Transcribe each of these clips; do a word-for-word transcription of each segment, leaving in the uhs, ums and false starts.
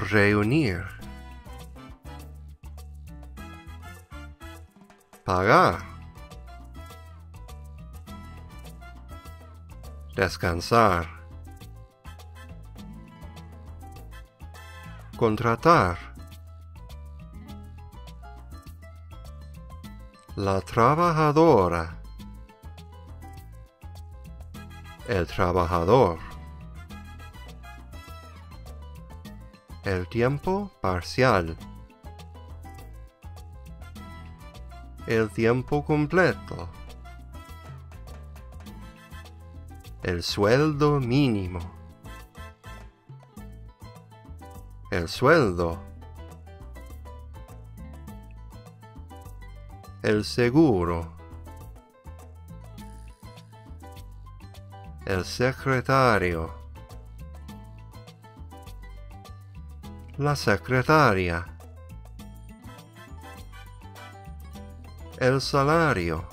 reunir, pagar, descansar, contratar, la trabajadora, el trabajador, el tiempo parcial, el tiempo completo, el sueldo mínimo, el sueldo, el seguro, el secretario, la secretaria, el salario,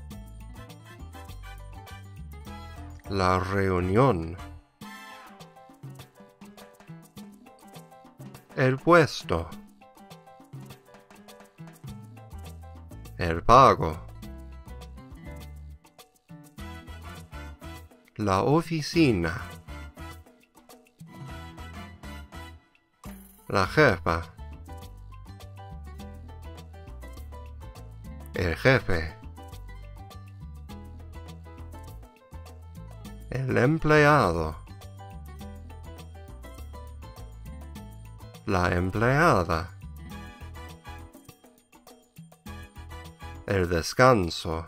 la reunión, el puesto, el pago, la oficina, la jefa, el jefe, el empleado, la empleada, el descanso,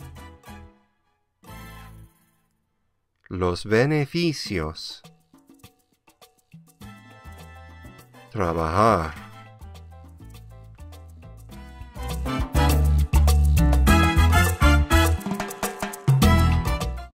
los beneficios, trabajar,